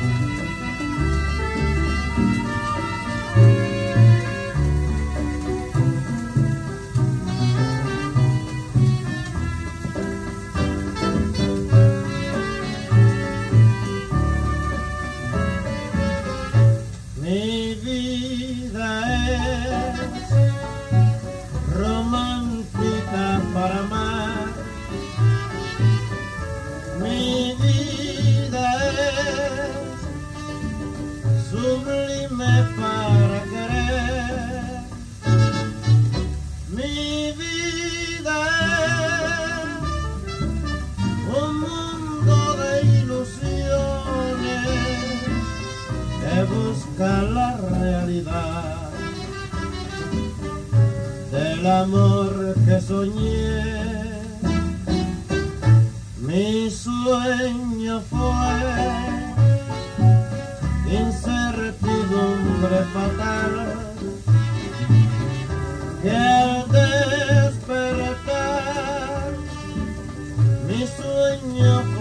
Mi vida es romántica para amar, mi vida es sublime para querer, mi vida es un mundo de ilusiones que busca la realidad del amor que soñé. Mi sueño fue incertidumbre fatal, que al despertar mi sueño fue